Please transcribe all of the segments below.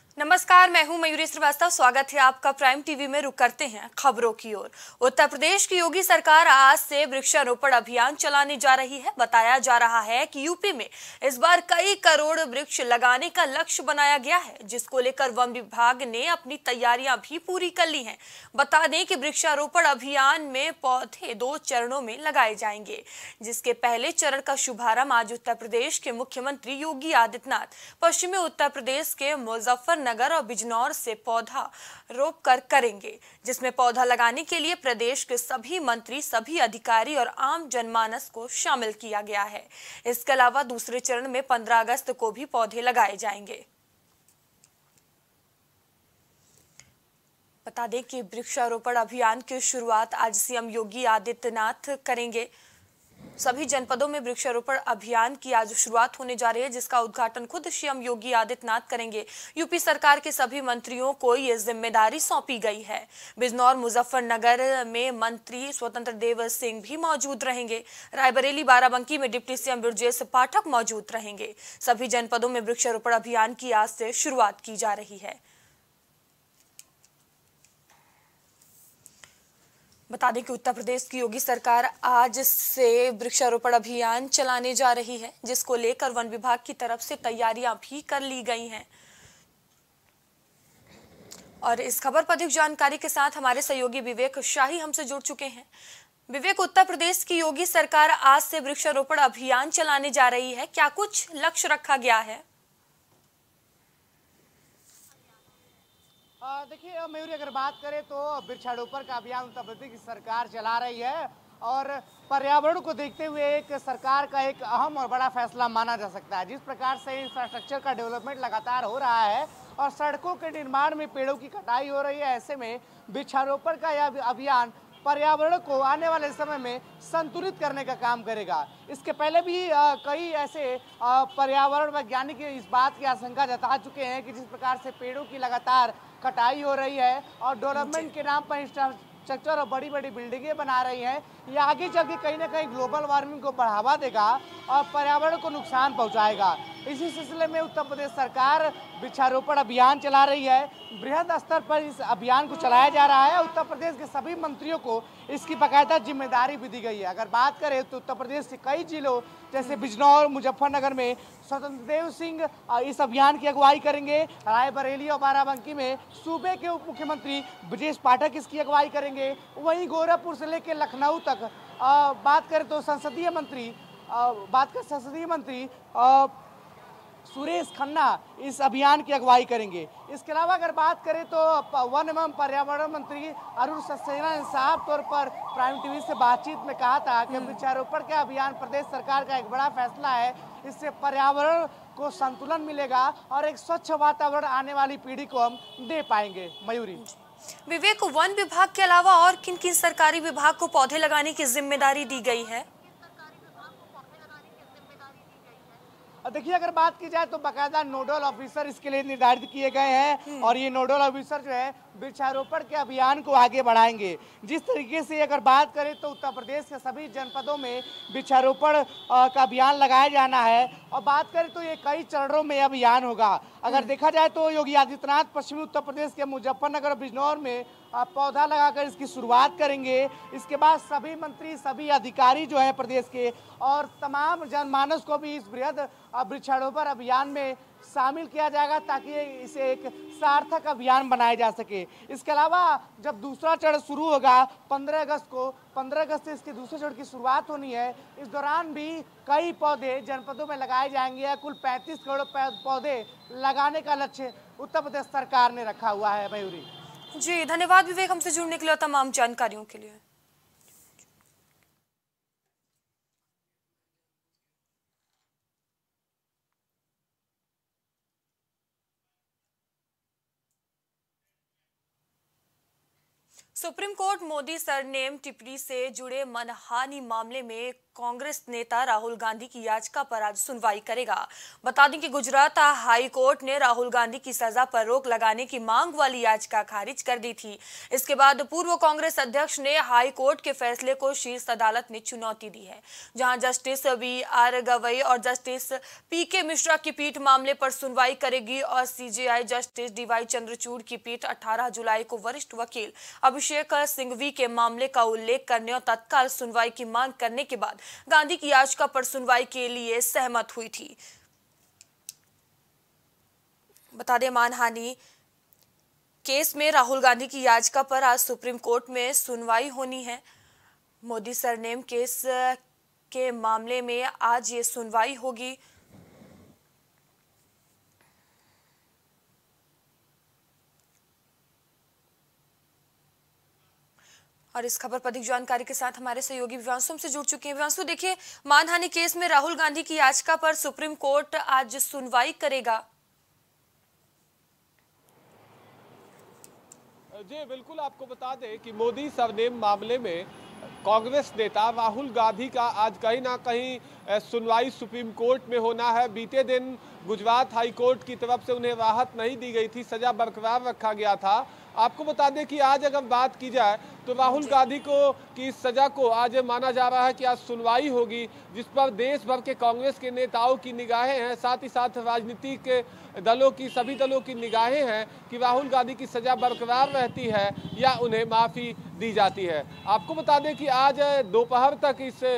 नमस्कार, मैं हूं मयूरी श्रीवास्तव। स्वागत है आपका प्राइम टीवी में। रुक करते हैं खबरों की ओर। उत्तर प्रदेश की योगी सरकार आज से वृक्षारोपण अभियान चलाने जा रही है। बताया जा रहा है कि यूपी में इस बार कई करोड़ वृक्ष लगाने का लक्ष्य बनाया गया है, जिसको लेकर वन विभाग ने अपनी तैयारियां भी पूरी कर ली हैं। बता दें कि वृक्षारोपण अभियान में पौधे 2 चरणों में लगाए जाएंगे, जिसके पहले चरण का शुभारंभ आज उत्तर प्रदेश के मुख्यमंत्री योगी आदित्यनाथ पश्चिमी उत्तर प्रदेश के मुजफ्फरनगर और बिजनौर से पौधा रोप कर करेंगे, जिसमें पौधा लगाने के लिए प्रदेश के सभी मंत्री, सभी अधिकारी और आम जनमानस को शामिल किया गया है। इसके अलावा दूसरे चरण में 15 अगस्त को भी पौधे लगाए जाएंगे। बता दें कि वृक्षारोपण अभियान की शुरुआत आज सीएम योगी आदित्यनाथ करेंगे। सभी जनपदों में वृक्षारोपण अभियान की आज शुरुआत होने जा रही है, जिसका उद्घाटन खुद सीएम योगी आदित्यनाथ करेंगे। यूपी सरकार के सभी मंत्रियों को ये जिम्मेदारी सौंपी गई है। बिजनौर, मुजफ्फरनगर में मंत्री स्वतंत्र देव सिंह भी मौजूद रहेंगे। रायबरेली, बाराबंकी में डिप्टी सीएम ब्रजेश पाठक मौजूद रहेंगे। सभी जनपदों में वृक्षारोपण अभियान की आज से शुरुआत की जा रही है। बता दें कि उत्तर प्रदेश की योगी सरकार आज से वृक्षारोपण अभियान चलाने जा रही है, जिसको लेकर वन विभाग की तरफ से तैयारियां भी कर ली गई हैं। और इस खबर पर अधिक जानकारी के साथ हमारे सहयोगी विवेक शाही हमसे जुड़ चुके हैं। विवेक, उत्तर प्रदेश की योगी सरकार आज से वृक्षारोपण अभियान चलाने जा रही है, क्या कुछ लक्ष्य रखा गया है? देखिए मयूरी, अगर बात करें तो वृक्षारोपण का अभियान उत्तर प्रदेश की सरकार चला रही है और पर्यावरण को देखते हुए एक सरकार का एक अहम और बड़ा फैसला माना जा सकता है। जिस प्रकार से इंफ्रास्ट्रक्चर का डेवलपमेंट लगातार हो रहा है और सड़कों के निर्माण में पेड़ों की कटाई हो रही है, ऐसे में वृक्षारोपण का यह अभियान पर्यावरण को आने वाले समय में संतुलित करने का काम करेगा। इसके पहले भी कई ऐसे पर्यावरण वैज्ञानिक इस बात की आशंका जता चुके हैं कि जिस प्रकार से पेड़ों की लगातार कटाई हो रही है और डेवलपमेंट के नाम पर इंफ्रास्ट्रक्चर और बड़ी बड़ी बिल्डिंगें बना रही हैं, ये आगे चल के कहीं ना कहीं ग्लोबल वार्मिंग को बढ़ावा देगा और पर्यावरण को नुकसान पहुंचाएगा। इसी सिलसिले में उत्तर प्रदेश सरकार वृक्षारोपण अभियान चला रही है। बृहद स्तर पर इस अभियान को चलाया जा रहा है। उत्तर प्रदेश के सभी मंत्रियों को इसकी बाकायदा जिम्मेदारी भी दी गई है। अगर बात करें तो उत्तर प्रदेश के कई जिलों जैसे बिजनौर, मुजफ्फरनगर में स्वतंत्र देव सिंह इस अभियान की अगुवाई करेंगे। रायबरेली और बाराबंकी में सूबे के उप मुख्यमंत्री ब्रजेश पाठक इसकी अगुवाई करेंगे। वहीं गोरखपुर से लेकर लखनऊ तक बात करें तो संसदीय मंत्री सुरेश खन्ना इस अभियान की अगुवाई करेंगे। इसके अलावा अगर बात करें तो वन एवं पर्यावरण मंत्री अरुण सक्सेना ने साफ तौर पर प्राइम टीवी से बातचीत में कहा था कि वृक्षारोपण का अभियान प्रदेश सरकार का एक बड़ा फैसला है। इससे पर्यावरण को संतुलन मिलेगा और एक स्वच्छ वातावरण आने वाली पीढ़ी को हम दे पाएंगे। मयूरी। विवेक, वन विभाग के अलावा और किन किन सरकारी विभाग को पौधे लगाने की जिम्मेदारी दी गई है? देखिए, अगर बात की जाए तो बाकायदा नोडल ऑफिसर इसके लिए निर्धारित किए गए हैं और ये नोडल ऑफिसर जो है वृक्षारोपण के अभियान को आगे बढ़ाएंगे। जिस तरीके से अगर बात करें तो उत्तर प्रदेश के सभी जनपदों में वृक्षारोपण का अभियान लगाया जाना है और बात करें तो ये कई चरणों में अभियान होगा। अगर देखा जाए तो योगी आदित्यनाथ पश्चिमी उत्तर प्रदेश के मुजफ्फरनगर और बिजनौर में पौधा लगाकर इसकी शुरुआत करेंगे। इसके बाद सभी मंत्री, सभी अधिकारी जो है प्रदेश के और तमाम जनमानस को भी इस बृहद वृक्षारोपण अभियान में शामिल किया जाएगा ताकि इसे एक सार्थक अभियान बनाया जा सके। इसके अलावा जब दूसरा चरण शुरू होगा 15 अगस्त से इसके दूसरे चरण की शुरुआत होनी है। इस दौरान भी कई पौधे जनपदों में लगाए जाएंगे। कुल 35 करोड़ पौधे लगाने का लक्ष्य उत्तर प्रदेश सरकार ने रखा हुआ है। मयूरी जी, धन्यवाद विवेक, हमसे जुड़ने के लिए और तमाम जानकारियों के लिए। सुप्रीम कोर्ट मोदी सरनेम टिप्पणी से जुड़े मनहानि मामले में कांग्रेस नेता राहुल गांधी की याचिका पर आज सुनवाई करेगा। बता दें कि गुजरात हाई कोर्ट ने राहुल गांधी की सजा पर रोक लगाने की मांग वाली याचिका खारिज कर दी थी। इसके बाद पूर्व कांग्रेस अध्यक्ष ने हाई कोर्ट के फैसले को शीर्ष अदालत में चुनौती दी है, जहां जस्टिस BR गवई और जस्टिस PK मिश्रा की पीठ मामले पर सुनवाई करेगी और CJI जस्टिस DY चंद्रचूड़ की पीठ 18 जुलाई को वरिष्ठ वकील अभिषेक सिंघवी के मामले का उल्लेख करने और तत्काल सुनवाई की मांग करने के बाद गांधी की याचिका पर सुनवाई के लिए सहमत हुई थी। बता दें, मानहानि केस में राहुल गांधी की याचिका पर आज सुप्रीम कोर्ट में सुनवाई होनी है। मोदी सरनेम केस के मामले में आज ये सुनवाई होगी। और इस खबर पर अधिक जानकारी के साथ हमारे सहयोगी विवांशु से जुड़ चुके हैं। विवांशु, देखिए, मानहानि केस में राहुल गांधी की याचिका पर सुप्रीम कोर्ट आज सुनवाई करेगा। जी बिल्कुल, आपको बता दें कि मोदी सरनेम मामले में कांग्रेस नेता राहुल गांधी का आज कहीं ना कहीं सुनवाई सुप्रीम कोर्ट में होना है। बीते दिन गुजरात हाई कोर्ट की तरफ से उन्हें राहत नहीं दी गई थी, सजा बरकरार रखा गया था। आपको बता दें कि आज अगर बात की जाए तो राहुल गांधी को की इस सजा को आज माना जा रहा है कि आज सुनवाई होगी, जिस पर देश भर के कांग्रेस के नेताओं की निगाहें हैं, साथ ही साथ राजनीतिक दलों की, सभी दलों की निगाहें हैं कि राहुल गांधी की सजा बरकरार रहती है या उन्हें माफ़ी दी जाती है। आपको बता दें कि आज दोपहर तक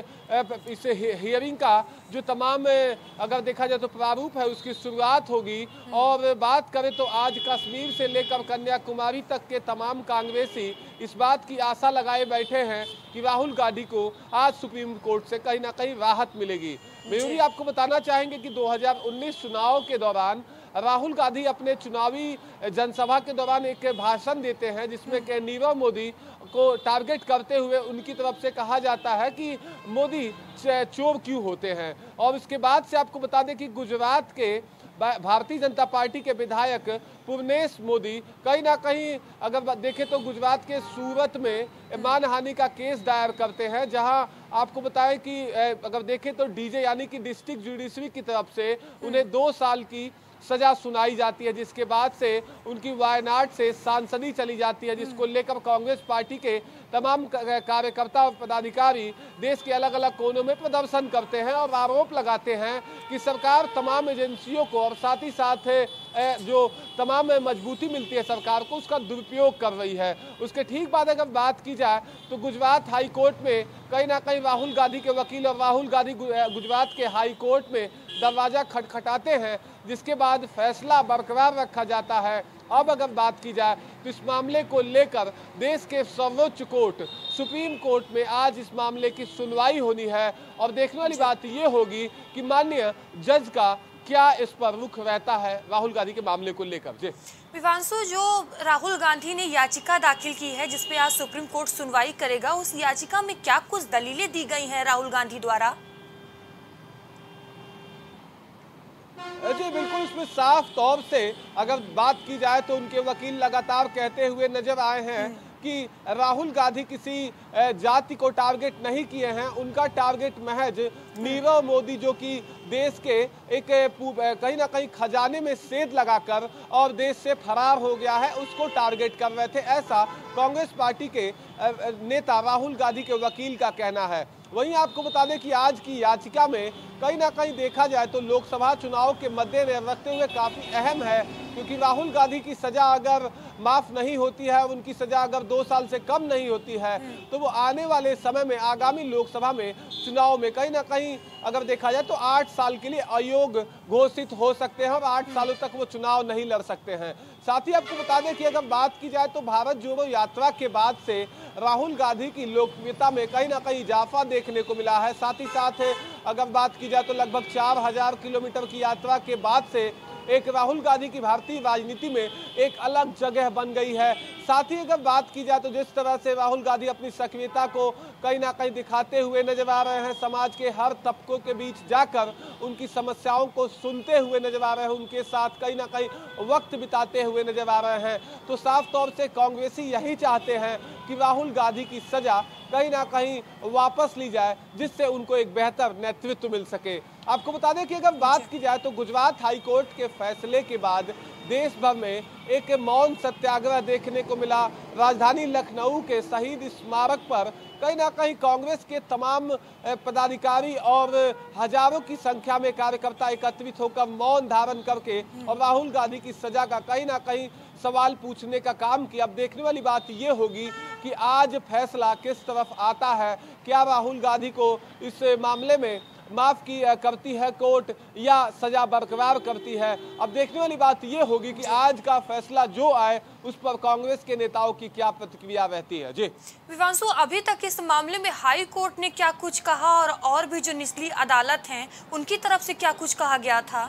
इस हियरिंग का जो तमाम अगर देखा जाए तो प्रारूप है उसकी शुरुआत होगी। और बात करें तो आज कश्मीर से लेकर कन्याकुमारी तक के तमाम कांग्रेसी इस बात की आशा लगाए बैठे हैं कि राहुल गांधी को आज सुप्रीम कोर्ट से कहीं ना कहीं राहत मिलेगी। मयूरी, आपको बताना चाहेंगे कि 2019 चुनाव के दौरान राहुल गांधी अपने चुनावी जनसभा के दौरान एक भाषण देते हैं जिसमें कि नीरव मोदी को टारगेट करते हुए उनकी तरफ से कहा जाता है कि मोदी चोर क्यों होते हैं। और उसके बाद से आपको बता दें कि गुजरात के भारतीय जनता पार्टी के विधायक पूर्णेश मोदी कहीं ना कहीं अगर देखें तो गुजरात के सूरत में मानहानि का केस दायर करते हैं, जहां आपको बताएं कि अगर देखें तो डीजे यानी कि डिस्ट्रिक्ट जुडिशरी की तरफ से उन्हें 2 साल की सजा सुनाई जाती है, जिसके बाद से उनकी वायनाड से सांसदी चली जाती है, जिसको लेकर कांग्रेस पार्टी के तमाम कार्यकर्ता और पदाधिकारी देश के अलग अलग कोनों में प्रदर्शन करते हैं और आरोप लगाते हैं कि सरकार तमाम एजेंसियों को और साथ ही साथ जो तमाम मजबूती मिलती है सरकार को उसका दुरुपयोग कर रही है। उसके ठीक बाद अगर बात की जाए तो गुजरात हाई कोर्ट में कहीं ना कहीं राहुल गांधी के वकील और राहुल गांधी गुजरात के हाई कोर्ट में दरवाजा खटखटाते हैं, जिसके बाद फैसला बरकरार रखा जाता है। अब अगर बात की जाए तो इस मामले को लेकर देश के सर्वोच्च कोर्ट सुप्रीम कोर्ट में आज इस मामले की सुनवाई होनी है और देखने वाली बात ये होगी कि माननीय जज का क्या इस पर रुख रहता है राहुल गांधी के मामले को लेकर। जी विवांशु, जो राहुल गांधी ने याचिका दाखिल की है जिसपे आज सुप्रीम कोर्ट सुनवाई करेगा, उस याचिका में क्या कुछ दलीलें दी गई हैं राहुल गांधी द्वारा? जी बिल्कुल, उसमें साफ तौर से अगर बात की जाए तो उनके वकील लगातार कहते हुए नजर आए हैं कि राहुल गांधी किसी जाति को टारगेट नहीं किए हैं, उनका टारगेट महज नीरव मोदी जो कि देश के एक कहीं ना कहीं खजाने में सेंध लगाकर और देश से फरार हो गया है उसको टारगेट कर रहे थे, ऐसा कांग्रेस पार्टी के नेता राहुल गांधी के वकील का कहना है। वहीं आपको बता दें कि आज की याचिका में कहीं ना कहीं देखा जाए तो लोकसभा चुनाव के मद्देनजर रखते हुए काफ़ी अहम है, क्योंकि राहुल गांधी की सजा अगर माफ़ नहीं होती है, उनकी सजा अगर 2 साल से कम नहीं होती है तो वो आने वाले समय में आगामी लोकसभा में चुनाव में कहीं ना कहीं अगर देखा जाए तो 8 साल के लिए अयोग्य घोषित हो सकते हैं और 8 सालों तक वो चुनाव नहीं लड़ सकते हैं। साथ ही आपको बता दें कि अगर बात की जाए तो भारत जोड़ो यात्रा के बाद से राहुल गांधी की लोकप्रियता में कहीं ना कहीं इजाफा देखने को मिला है। साथ ही साथ अगर बात की जाए तो लगभग 4000 किलोमीटर की यात्रा के बाद से एक राहुल गांधी की भारतीय राजनीति में एक अलग जगह बन गई है। साथ ही अगर बात की जाए तो जिस तरह से राहुल गांधी अपनी सक्रियता को कहीं ना कहीं दिखाते हुए नजर आ रहे हैं, समाज के हर तबकों के बीच जाकर उनकी समस्याओं को सुनते हुए नजर आ रहे हैं, उनके साथ कहीं ना कहीं वक्त बिताते हुए नजर आ रहे हैं, तो साफ तौर से कांग्रेसी यही चाहते हैं कि राहुल गांधी की सजा कहीं ना कहीं वापस ली जाए, जिससे उनको एक बेहतर नेतृत्व मिल सके। आपको बता दें कि अगर बात की जाए तो गुजरात हाईकोर्ट के फैसले के बाद देश भर में एक मौन सत्याग्रह देखने को मिला। राजधानी लखनऊ के शहीद स्मारक पर कहीं ना कहीं कांग्रेस के तमाम पदाधिकारी और हजारों की संख्या में कार्यकर्ता एकत्रित होकर मौन धारण करके और राहुल गांधी की सजा का कहीं ना कहीं सवाल पूछने का काम किया। अब देखने वाली बात ये होगी कि आज फैसला किस तरफ आता है। क्या राहुल गांधी को इस मामले में माफ करती है कोर्ट या सजा बरकरार करती है। अब देखने वाली बात यह होगी कि आज का फैसला जो आए उस पर कांग्रेस के नेताओं की क्या प्रतिक्रिया रहती है। जी विवांशु, अभी तक इस मामले में हाई कोर्ट ने क्या कुछ कहा और भी जो निचली अदालत हैं उनकी तरफ से क्या कुछ कहा गया था?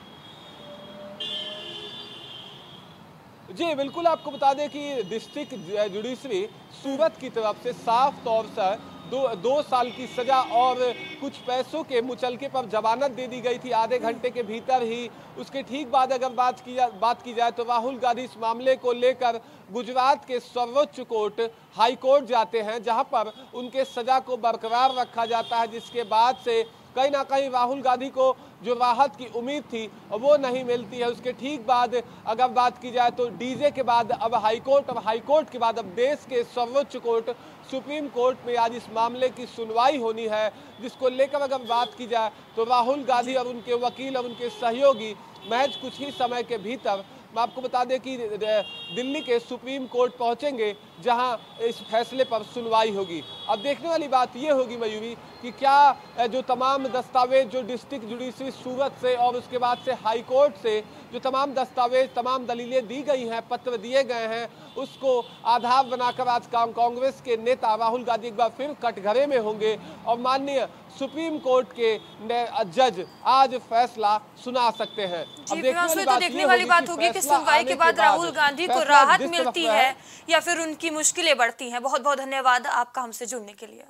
जी बिल्कुल, आपको बता दें कि डिस्ट्रिक्ट जुडिशरी सूरत की तरफ से साफ तौर से दो साल की सजा और कुछ पैसों के मुचलके पर जमानत दे दी गई थी आधे घंटे के भीतर ही। उसके ठीक बाद अगर बात की जाए तो राहुल गांधी इस मामले को लेकर गुजरात के सर्वोच्च कोर्ट हाई कोर्ट जाते हैं, जहां पर उनके सजा को बरकरार रखा जाता है, जिसके बाद से कहीं ना कहीं राहुल गांधी को जो राहत की उम्मीद थी वो नहीं मिलती है। उसके ठीक बाद अगर बात की जाए तो डीजे के बाद अब हाईकोर्ट और हाईकोर्ट के बाद अब देश के सर्वोच्च कोर्ट सुप्रीम कोर्ट में आज इस मामले की सुनवाई होनी है, जिसको लेकर अगर बात की जाए तो राहुल गांधी और उनके वकील और उनके सहयोगी महज कुछ ही समय के भीतर, मैं आपको बता दें कि दिल्ली के सुप्रीम कोर्ट पहुंचेंगे, जहां इस फैसले पर सुनवाई होगी। अब देखने वाली बात यह होगी मयूरी कि क्या जो तमाम दस्तावेज जो डिस्ट्रिक्ट जुडिशरी सूरत से और उसके बाद से हाई कोर्ट से जो तमाम दस्तावेज तमाम दलीलें दी गई हैं, पत्र दिए गए हैं, उसको आधार बनाकर आज कांग्रेस के नेता राहुल गांधी एक बार फिर कटघरे में होंगे और माननीय सुप्रीम कोर्ट के जज आज फैसला सुना सकते हैं। अब देखने वाली बात होगी कि सुनवाई के बाद राहुल गांधी को राहत मिलती है या फिर उनकी मुश्किलें बढ़ती हैं। बहुत बहुत धन्यवाद आपका हमसे जुड़ने के लिए।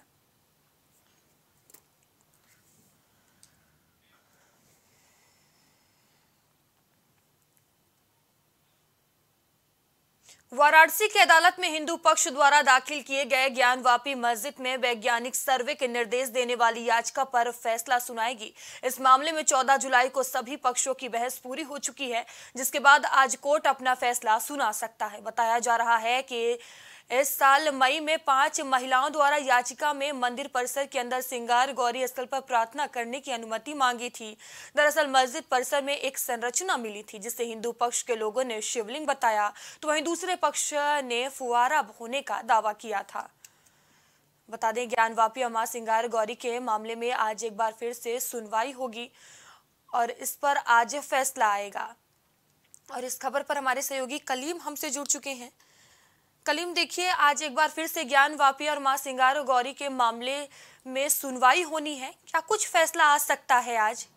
वाराणसी की अदालत में हिंदू पक्ष द्वारा दाखिल किए गए ज्ञानवापी मस्जिद में वैज्ञानिक सर्वे के निर्देश देने वाली याचिका पर फैसला सुनाएगी। इस मामले में 14 जुलाई को सभी पक्षों की बहस पूरी हो चुकी है, जिसके बाद आज कोर्ट अपना फैसला सुना सकता है। बताया जा रहा है कि इस साल मई में 5 महिलाओं द्वारा याचिका में मंदिर परिसर के अंदर श्रृंगार गौरी स्थल पर प्रार्थना करने की अनुमति मांगी थी। दरअसल मस्जिद परिसर में एक संरचना मिली थी, जिसे हिंदू पक्ष के लोगों ने शिवलिंग बताया, तो वहीं दूसरे पक्ष ने फुवारा होने का दावा किया था। बता दें, ज्ञानवापी और मां श्रृंगार गौरी के मामले में आज एक बार फिर से सुनवाई होगी और इस पर आज फैसला आएगा। और इस खबर पर हमारे सहयोगी कलीम हमसे जुड़ चुके हैं। कलीम, देखिए, आज एक बार फिर से ज्ञानवापी और मां श्रृंगार गौरी के मामले में सुनवाई होनी है, क्या कुछ फैसला आ सकता है आज?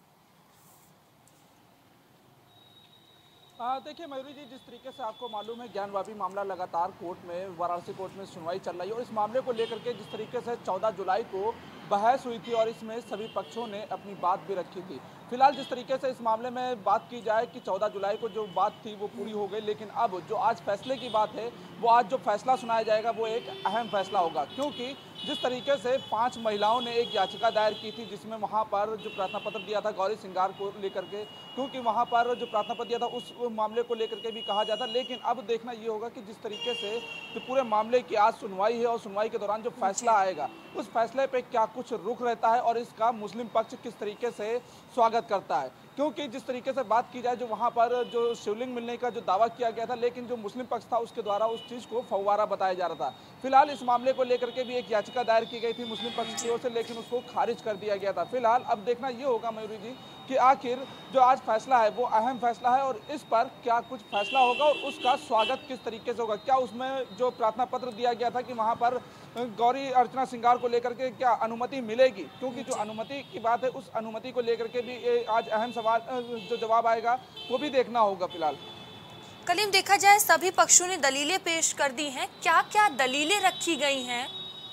देखिए मयूरी जी, जिस तरीके से आपको मालूम है ज्ञानवापी मामला लगातार कोर्ट में, वाराणसी कोर्ट में सुनवाई चल रही है और इस मामले को लेकर के जिस तरीके से 14 जुलाई को बहस हुई थी और इसमें सभी पक्षों ने अपनी बात भी रखी थी। फिलहाल जिस तरीके से इस मामले में बात की जाए कि 14 जुलाई को जो बात थी वो पूरी हो गई, लेकिन अब जो आज फैसले की बात है वो आज जो फैसला सुनाया जाएगा वो एक अहम फैसला होगा, क्योंकि जिस तरीके से 5 महिलाओं ने एक याचिका दायर की थी, जिसमें वहां पर जो प्रार्थना पत्र दिया था गौरी श्रृंगार को लेकर के, क्योंकि वहां पर जो प्रार्थना पत्र दिया था उस मामले को लेकर के भी कहा जाता। लेकिन अब देखना ये होगा कि जिस तरीके से जो पूरे मामले की आज सुनवाई है और सुनवाई के दौरान जो फैसला आएगा उस फैसले पे क्या कुछ रुख रहता है और इसका मुस्लिम पक्ष किस तरीके से स्वागत करता है। क्योंकि जिस तरीके से बात की जाए जो वहाँ पर जो शिवलिंग मिलने का जो दावा किया गया था, लेकिन जो मुस्लिम पक्ष था उसके द्वारा उस चीज़ को फव्वारा बताया जा रहा था। फिलहाल इस मामले को लेकर के भी एक याचिका दायर की गई थी मुस्लिम पक्ष की ओर से, लेकिन उसको खारिज कर दिया गया था। फिलहाल अब देखना ये होगा मयूरी जी कि आखिर जो आज फैसला है वो अहम फैसला है और इस पर क्या कुछ फैसला होगा और उसका स्वागत किस तरीके से होगा। क्या उसमें जो प्रार्थना पत्र दिया गया था कि वहाँ पर गौरी अर्चना श्रृंगार को लेकर के क्या अनुमति मिलेगी, क्योंकि जो अनुमति की बात है उस अनुमति को लेकर के भी आज अहम सवाल सवाल जो जवाब आएगा वो भी देखना होगा। फिलहाल कलीम, देखा जाए सभी पक्षों ने दलीलें पेश कर दी हैं, क्या क्या दलीलें रखी गई हैं?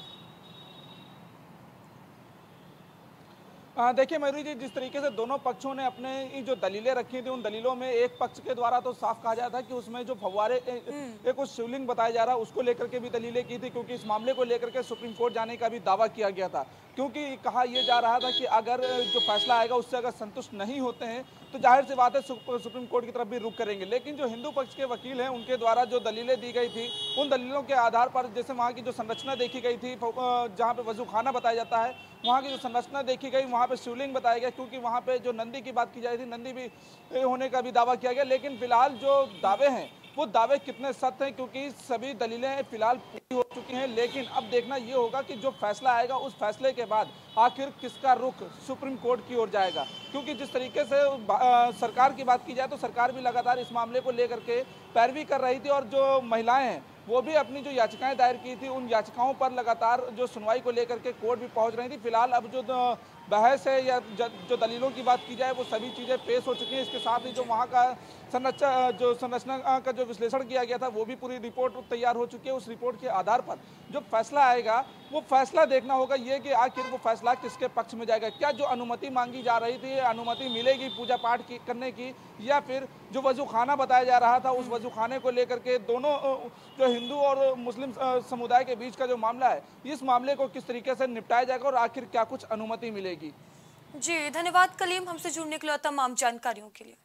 देखिए मयूरी जी, जिस तरीके से दोनों पक्षों ने अपने जो दलीलें रखी थी, उन दलीलों में एक पक्ष के द्वारा तो साफ कहा जा रहा था कि उसमें जो फव्वारे एक उस शिवलिंग बताया जा रहा है उसको लेकर के भी दलीलें की थी, क्योंकि इस मामले को लेकर के सुप्रीम कोर्ट जाने का भी दावा किया गया था। क्योंकि कहा यह जा रहा था कि अगर जो फैसला आएगा उससे अगर संतुष्ट नहीं होते हैं तो जाहिर सी बात है सुप्रीम कोर्ट की तरफ भी रुख करेंगे। लेकिन जो हिंदू पक्ष के वकील हैं उनके द्वारा जो दलीलें दी गई थी, उन दलीलों के आधार पर, जैसे वहाँ की जो संरचना देखी गई थी, जहाँ पे वजू खाना बताया जाता है, वहाँ की जो संरचना देखी गई, वहाँ पे शिवलिंग बताया गया, क्योंकि वहाँ पे जो नंदी की बात की जा रही थी, नंदी भी होने का भी दावा किया गया। लेकिन फिलहाल जो दावे हैं वो दावे कितने सत्य हैं, क्योंकि सभी दलीलें फिलहाल पूरी हो चुकी हैं। लेकिन अब देखना ये होगा कि जो फैसला आएगा उस फैसले के बाद आखिर किसका रुख सुप्रीम कोर्ट की ओर जाएगा। क्योंकि जिस तरीके से सरकार की बात की जाए तो सरकार भी लगातार इस मामले को लेकर के पैरवी कर रही थी, और जो महिलाएं हैं वो भी अपनी जो याचिकाएं दायर की थी उन याचिकाओं पर लगातार जो सुनवाई को लेकर के कोर्ट भी पहुंच रही थी। फिलहाल अब जो बहस है या जो दलीलों की बात की जाए वो सभी चीज़ें पेश हो चुकी हैं। इसके साथ ही जो वहाँ का संरचना का जो विश्लेषण किया गया था वो भी पूरी रिपोर्ट तैयार हो चुकी है। उस रिपोर्ट के आधार पर जो फैसला आएगा वो फैसला देखना होगा ये कि आखिर वो फैसला किसके पक्ष में जाएगा। क्या जो अनुमति मांगी जा रही थी, अनुमति मिलेगी पूजा पाठ करने की, या फिर जो वजू खाना बताया जा रहा था उस वजू खाने को लेकर के दोनों जो हिंदू और मुस्लिम समुदाय के बीच का जो मामला है, इस मामले को किस तरीके से निपटाया जाएगा और आखिर क्या कुछ अनुमति मिलेगी। जी धन्यवाद कलीम, हमसे जुड़ने के लिए तमाम जानकारियों के लिए।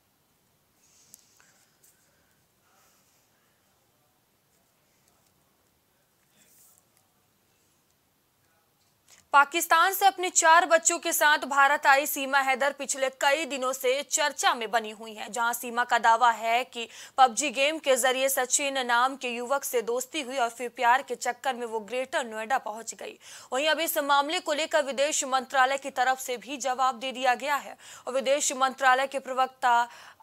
पाकिस्तान से अपने 4 बच्चों के साथ भारत आई सीमा हैदर पिछले कई दिनों से चर्चा में बनी हुई हैं, जहां सीमा का दावा है कि पबजी गेम के जरिए सचिन नाम के युवक से दोस्ती हुई और फिर प्यार के चक्कर में वो ग्रेटर नोएडा पहुंच गई। वहीं अब इस मामले को लेकर विदेश मंत्रालय की तरफ से भी जवाब दे दिया गया है और विदेश मंत्रालय के प्रवक्ता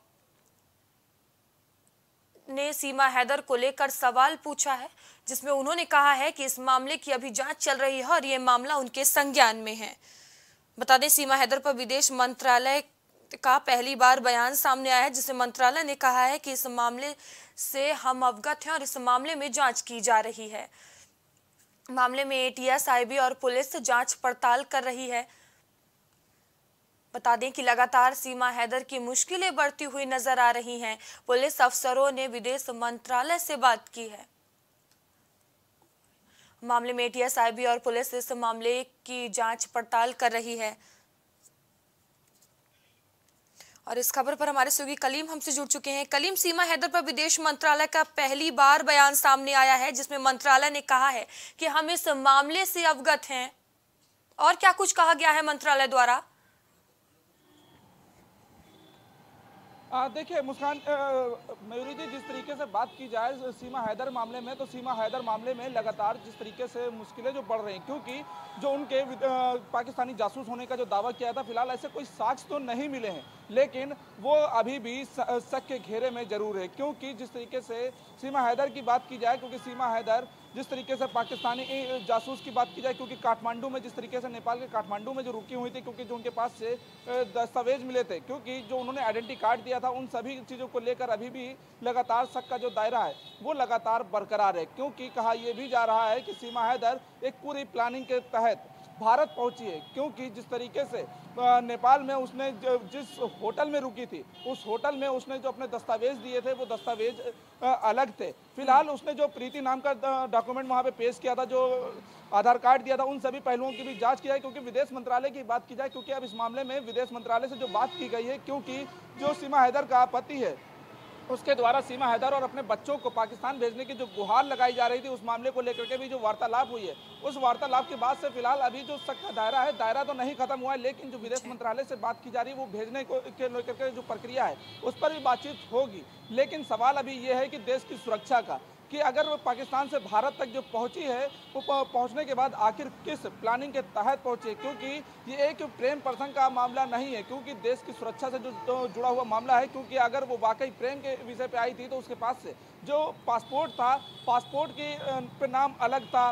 ने सीमा हैदर को लेकर सवाल पूछा है, जिसमें उन्होंने कहा है कि इस मामले की अभी जांच चल रही है और ये मामला उनके संज्ञान में है। बता दें सीमा हैदर पर विदेश मंत्रालय का पहली बार बयान सामने आया है, जिसमें मंत्रालय ने कहा है कि इस मामले से हम अवगत हैं और इस मामले में जांच की जा रही है। मामले में एटीएस, आईबी और पुलिस जांच पड़ताल कर रही है। बता दें कि लगातार सीमा हैदर की मुश्किलें बढ़ती हुई नजर आ रही हैं। पुलिस अफसरों ने विदेश मंत्रालय से बात की है। मामले में एटीएस, आईबी और पुलिस इस मामले की जांच पड़ताल कर रही है। और इस खबर पर हमारे सहयोगी कलीम हमसे जुड़ चुके हैं। कलीम, सीमा हैदर पर विदेश मंत्रालय का पहली बार बयान सामने आया है, जिसमें मंत्रालय ने कहा है कि हम इस मामले से अवगत हैं। और क्या कुछ कहा गया है मंत्रालय द्वारा? देखिए मुस्कान, मयूरी जी, जिस तरीके से बात की जाए सीमा हैदर मामले में, तो सीमा हैदर मामले में लगातार जिस तरीके से मुश्किलें जो बढ़ रही हैं, क्योंकि जो उनके पाकिस्तानी जासूस होने का जो दावा किया था, फिलहाल ऐसे कोई साक्ष्य तो नहीं मिले हैं, लेकिन वो अभी भी शक के घेरे में जरूर है। क्योंकि जिस तरीके से सीमा हैदर की बात की जाए, क्योंकि सीमा हैदर जिस तरीके से पाकिस्तानी जासूस की बात की जाए, क्योंकि काठमांडू में जिस तरीके से नेपाल के काठमांडू में जो रुकी हुई थी, क्योंकि जो उनके पास से दस्तावेज मिले थे, क्योंकि जो उन्होंने आइडेंटिटी कार्ड दिया था, उन सभी चीज़ों को लेकर अभी भी लगातार शक का जो दायरा है वो लगातार बरकरार है। क्योंकि कहा यह भी जा रहा है कि सीमा हैदर एक पूरी प्लानिंग के तहत भारत पहुंची है, क्योंकि जिस तरीके से नेपाल में उसने जिस होटल में रुकी थी, उस होटल में उसने जो अपने दस्तावेज दिए थे वो दस्तावेज अलग थे। फिलहाल उसने जो प्रीति नाम का डॉक्यूमेंट वहां पे पेश किया था, जो आधार कार्ड दिया था, उन सभी पहलुओं की भी जांच की जाए। क्योंकि विदेश मंत्रालय की बात की जाए, क्योंकि अब इस मामले में विदेश मंत्रालय से जो बात की गई है, क्योंकि जो सीमा हैदर का पति है उसके द्वारा सीमा हैदर और अपने बच्चों को पाकिस्तान भेजने की जो गुहार लगाई जा रही थी, उस मामले को लेकर के भी जो वार्तालाप हुई है, उस वार्तालाप के बाद से फिलहाल अभी जो शक का दायरा है, दायरा तो नहीं खत्म हुआ है, लेकिन जो विदेश मंत्रालय से बात की जा रही है वो भेजने को के लेकर के जो प्रक्रिया है उस पर भी बातचीत होगी। लेकिन सवाल अभी ये है कि देश की सुरक्षा का, कि अगर वो पाकिस्तान से भारत तक जो पहुंची है, वो पहुंचने के बाद आखिर किस प्लानिंग के तहत पहुंची है। क्योंकि ये एक प्रेम प्रसंग का मामला नहीं है, क्योंकि देश की सुरक्षा से जो जुड़ा हुआ मामला है। क्योंकि अगर वो वाकई प्रेम के विषय पे आई थी तो उसके पास से जो पासपोर्ट था, पासपोर्ट की पे नाम अलग था,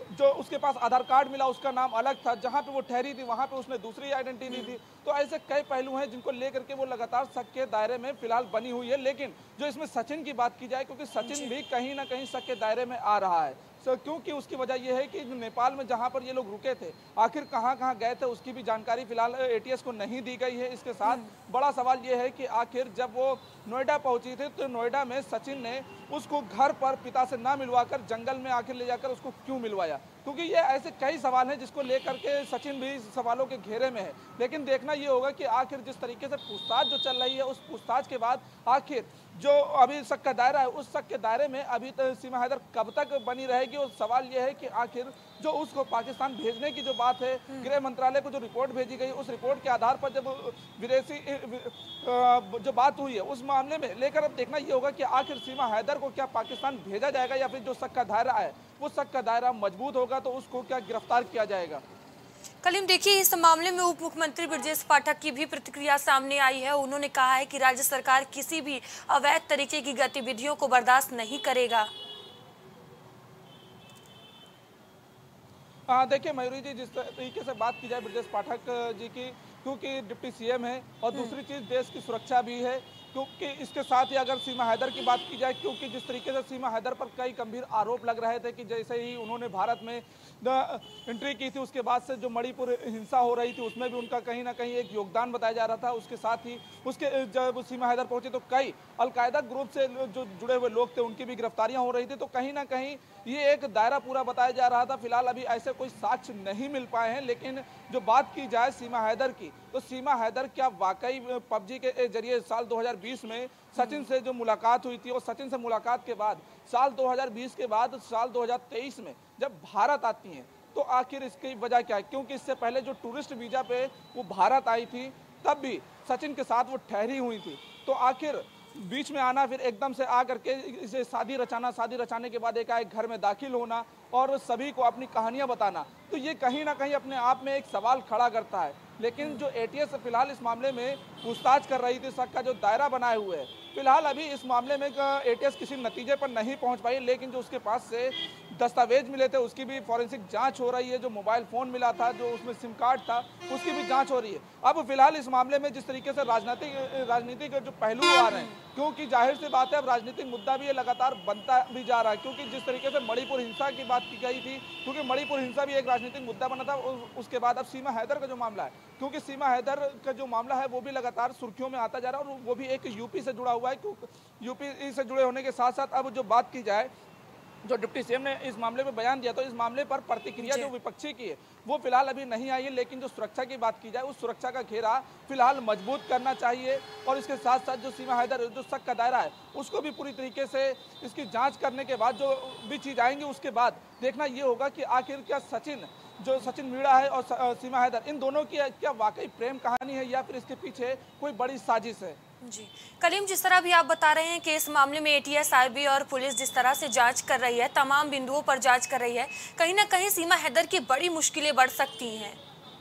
जो उसके पास आधार कार्ड मिला उसका नाम अलग था, जहां पे वो ठहरी थी वहां पे उसने दूसरी आइडेंटिटी दी थी। तो ऐसे कई पहलू हैं जिनको लेकर के वो लगातार शक के दायरे में फिलहाल बनी हुई है। लेकिन जो इसमें सचिन की बात की जाए, क्योंकि सचिन भी कहीं ना कहीं शक के दायरे में आ रहा है, क्योंकि उसकी वजह यह है कि नेपाल में जहां पर ये लोग रुके थे आखिर कहां गए थे उसकी भी जानकारी फिलहाल एटीएस को नहीं दी गई है। इसके साथ बड़ा सवाल यह है कि आखिर जब वो नोएडा पहुंची थी तो नोएडा में सचिन ने उसको घर पर पिता से ना मिलवाकर जंगल में आखिर ले जाकर उसको क्यों मिलवाया, क्योंकि ये ऐसे कई सवाल हैं जिसको लेकर के सचिन भी सवालों के घेरे में है। लेकिन देखना ये होगा कि आखिर जिस तरीके से पूछताछ जो चल रही है उस पूछताछ के बाद आखिर जो अभी शक का दायरा है उस शक के दायरे में अभी तक सीमा हैदर कब तक बनी रहेगी। और सवाल यह है कि आखिर जो उसको पाकिस्तान भेजने की जो बात है, गृह मंत्रालय को जो रिपोर्ट भेजी गई उस रिपोर्ट के आधार पर जब विदेशी जो बात हुई है उस मामले में लेकर अब देखना ये होगा कि आखिर सीमा हैदर को क्या पाकिस्तान भेजा जाएगा या फिर जो शक का दायरा है वो शक का दायरा मजबूत होगा तो उसको क्या गिरफ्तार किया जाएगा। कलीम, देखिए इस मामले में उप मुख्यमंत्री ब्रजेश पाठक की भी प्रतिक्रिया सामने आई है। उन्होंने कहा है कि राज्य सरकार किसी भी अवैध तरीके की गतिविधियों को बर्दाश्त नहीं करेगा। देखिए मयूरी जी, जिस तरीके से बात की जाए ब्रजेश पाठक जी की, क्योंकि डिप्टी सीएम है और दूसरी चीज़ देश की सुरक्षा भी है, क्योंकि इसके साथ ही अगर सीमा हैदर की बात की जाए, क्योंकि जिस तरीके से सीमा हैदर पर कई गंभीर आरोप लग रहे थे कि जैसे ही उन्होंने भारत में एंट्री की थी उसके बाद से जो मणिपुर हिंसा हो रही थी उसमें भी उनका कहीं ना कहीं एक योगदान बताया जा रहा था। उसके साथ ही उसके जब सीमा हैदर पहुंचे तो कई अलकायदा ग्रुप से जो जुड़े हुए लोग थे उनकी भी गिरफ्तारियां हो रही थी। तो कहीं ना कहीं ये एक दायरा पूरा बताया जा रहा था। फिलहाल अभी ऐसे कोई साक्ष्य नहीं मिल पाए हैं। लेकिन जो बात की जाए सीमा हैदर की, तो सीमा हैदर क्या वाकई पबजी के जरिए साल 2020 में सचिन से जो मुलाकात हुई थी और सचिन से मुलाकात के बाद साल 2020 के बाद साल 2023 में जब भारत आती हैं तो आखिर इसकी वजह क्या है? क्योंकि इससे पहले जो टूरिस्ट वीजा पे वो भारत आई थी तब भी सचिन के साथ वो ठहरी हुई थी। तो आखिर बीच में आना, फिर एकदम से आ करके इसे शादी रचाने के बाद एकाएक घर में दाखिल होना और सभी को अपनी कहानियां बताना, तो ये कहीं ना कहीं अपने आप में एक सवाल खड़ा करता है। लेकिन जो एटीएस फिलहाल इस मामले में पूछताछ कर रही थी, शक का जो दायरा बनाए हुए है, फिलहाल अभी इस मामले में एटीएस किसी नतीजे पर नहीं पहुंच पाई। लेकिन जो उसके पास से दस्तावेज मिले थे उसकी भी फॉरेंसिक जांच हो रही है। जो मोबाइल फ़ोन मिला था, जो उसमें सिम कार्ड था, उसकी भी जांच हो रही है। अब फिलहाल इस मामले में जिस तरीके से राजनीतिक जो पहलू आ रहे हैं, क्योंकि जाहिर सी बात है अब राजनीतिक मुद्दा भी ये लगातार बनता भी जा रहा है। क्योंकि जिस तरीके से मणिपुर हिंसा की बात की गई थी, क्योंकि मणिपुर हिंसा भी एक राजनीतिक मुद्दा बना था, उसके बाद अब सीमा हैदर का जो मामला है, क्योंकि सीमा हैदर का जो मामला है वो भी लगातार सुर्खियों में आता जा रहा है और वो भी एक यूपी से जुड़ा हुआ है। क्योंकि यूपी से जुड़े होने के साथ साथ अब जो बात की जाए, जो डिप्टी सीएम ने इस मामले में बयान दिया तो इस मामले पर प्रतिक्रिया जो विपक्षी की है वो फिलहाल अभी नहीं आई है। लेकिन जो सुरक्षा की बात की जाए, उस सुरक्षा का घेरा फिलहाल मजबूत करना चाहिए और इसके साथ साथ जो सीमा हैदर जो शक का दायरा है उसको भी पूरी तरीके से इसकी जांच करने के बाद जो भी चीज़ आएंगी उसके बाद देखना ये होगा कि आखिर क्या सचिन मीणा है और सीमा हैदर, इन दोनों की क्या वाकई प्रेम कहानी है या फिर इसके पीछे कोई बड़ी साजिश है। जी कलीम, जिस तरह भी आप बता रहे हैं कि इस मामले में एटीएस, आईबी और पुलिस जिस तरह से जांच कर रही है, तमाम बिंदुओं पर जांच कर रही है, कहीं ना कहीं सीमा हैदर की बड़ी मुश्किलें बढ़ सकती हैं।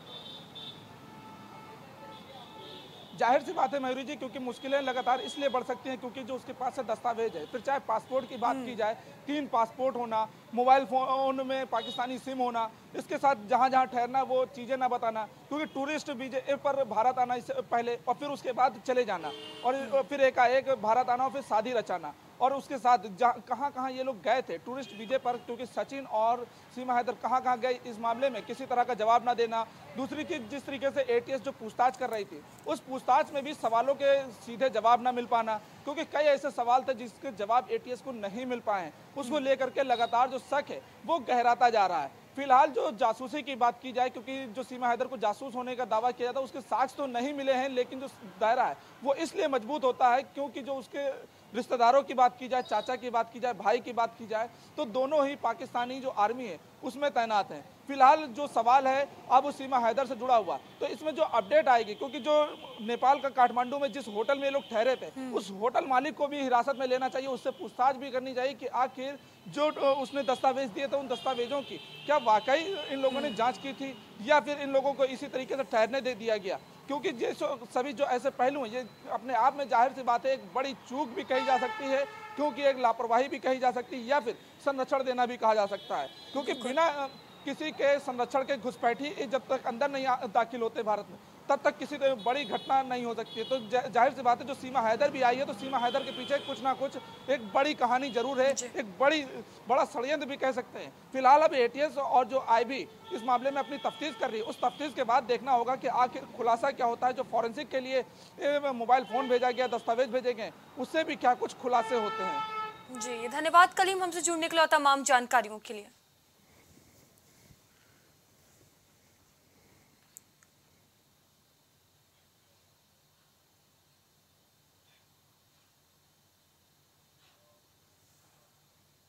जाहिर सी बात है मयूरी जी, क्योंकि मुश्किलें लगातार इसलिए बढ़ सकती हैं क्योंकि जो उसके पास से दस्तावेज है, फिर चाहे पासपोर्ट की बात की जाए, 3 पासपोर्ट होना, मोबाइल फोन में पाकिस्तानी सिम होना, इसके साथ जहां जहां ठहरना वो चीज़ें ना बताना, क्योंकि टूरिस्ट वीजे पर भारत आना इससे पहले और फिर उसके बाद चले जाना और फिर एकाएक भारत आना और फिर शादी रचाना, और उसके साथ कहाँ कहाँ ये लोग गए थे टूरिस्ट वीजे पर, क्योंकि सचिन और सीमा हैदर कहाँ कहाँ गए इस मामले में किसी तरह का जवाब ना देना। दूसरी चीज़, जिस तरीके से एटीएस जो पूछताछ कर रही थी उस पूछताछ में भी सवालों के सीधे जवाब ना मिल पाना, क्योंकि कई ऐसे सवाल थे जिसके जवाब एटीएस को नहीं मिल पाए हैं। उसको लेकर के लगातार जो शक है वो गहराता जा रहा है। फिलहाल जो जासूसी की बात की जाए, क्योंकि जो सीमा हैदर को जासूस होने का दावा किया जाता है उसके साक्ष्य तो नहीं मिले हैं, लेकिन जो दायरा है वो इसलिए मजबूत होता है क्योंकि जो उसके रिश्तेदारों की बात की जाए, चाचा की बात की जाए, भाई की बात की जाए, तो दोनों ही पाकिस्तानी जो आर्मी है उसमें तैनात हैं। फिलहाल जो सवाल है अब सीमा हैदर से जुड़ा हुआ, तो इसमें जो अपडेट आएगी, क्योंकि जो नेपाल का काठमांडू में जिस होटल में ये लोग ठहरे थे उस होटल मालिक को भी हिरासत में लेना चाहिए, उससे पूछताछ भी करनी चाहिए कि आखिर जो उसने दस्तावेज दिए थे उन दस्तावेजों की क्या वाकई इन लोगों ने जांच की थी या फिर इन लोगों को इसी तरीके से ठहरने दे दिया गया। क्योंकि ये सभी जो ऐसे पहलू हैं, ये अपने आप में जाहिर सी बात है एक बड़ी चूक भी कही जा सकती है, क्योंकि एक लापरवाही भी कही जा सकती है, या फिर संरक्षण देना भी कहा जा सकता है। क्योंकि बिना किसी के संरक्षण के घुसपैठी जब तक अंदर नहीं दाखिल होते भारत में, तब तक किसी बड़ी घटना नहीं हो सकती है। तो जाहिर सी बात है, जो सीमा हैदर भी आई है, तो सीमा हैदर के पीछे कुछ ना कुछ एक बड़ी कहानी जरूर है, एक बड़ा षड्यंत्र भी कह सकते हैं। फिलहाल अब एटीएस और जो आईबी इस मामले में अपनी तफ्तीश कर रही है, उस तफ्तीश के बाद देखना होगा कि आखिर खुलासा क्या होता है। जो फॉरेंसिक के लिए मोबाइल फोन भेजा गया, दस्तावेज भेजे गए, उससे भी क्या कुछ खुलासे होते हैं। जी धन्यवाद कलीम, हमसे जुड़ने के लिए तमाम जानकारियों के लिए।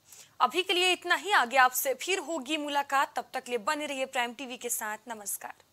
अभी के लिए इतना ही, आगे आपसे फिर होगी मुलाकात। तब तक लिए बने रहिए प्राइम टीवी के साथ। नमस्कार।